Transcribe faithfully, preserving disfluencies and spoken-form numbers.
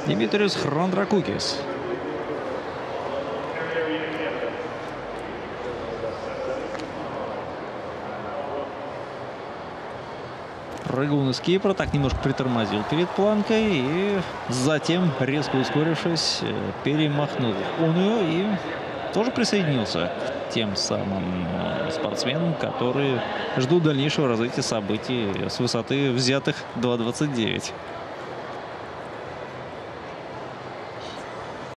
Димитриус Хрондракукис. Прыгун из Кипра так немножко притормозил перед планкой и затем, резко ускорившись, перемахнул он ее и тоже присоединился к тем самым спортсменам, которые ждут дальнейшего развития событий с высоты взятых два двадцать девять.